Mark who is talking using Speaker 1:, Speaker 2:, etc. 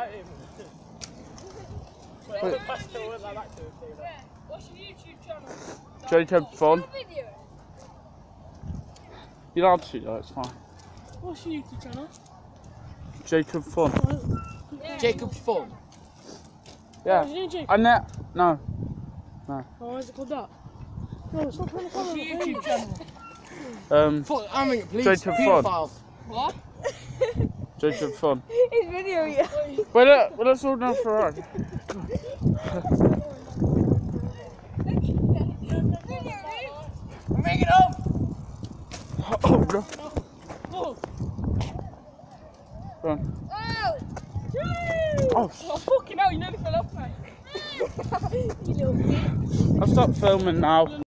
Speaker 1: like him. Wait, I like to say that.
Speaker 2: What's your YouTube channel?
Speaker 3: Jacob Fun. You're allowed to, though, it's fine.
Speaker 2: What's your YouTube channel?
Speaker 3: Jacob Fun.
Speaker 1: Jacob Fun.
Speaker 3: Yeah.
Speaker 2: Oh, is your name Jacob?
Speaker 3: And that, no.
Speaker 2: Oh, why is it called that? No, stop trying to follow the YouTube channel.
Speaker 3: Um,
Speaker 1: I mean, please.
Speaker 3: Jacob Fun.
Speaker 1: Pedophiles.
Speaker 2: What?
Speaker 3: Jacob Fun.
Speaker 4: He's videoing you.
Speaker 3: Well, let's all down for a ride.
Speaker 1: Make it up!
Speaker 3: Oh, God.
Speaker 2: Oh.
Speaker 3: Go on.
Speaker 4: Oh!
Speaker 3: Oh,
Speaker 2: Oh, fucking hell, you nearly fell off, mate.
Speaker 4: You little bitch.
Speaker 3: I'll stop filming now.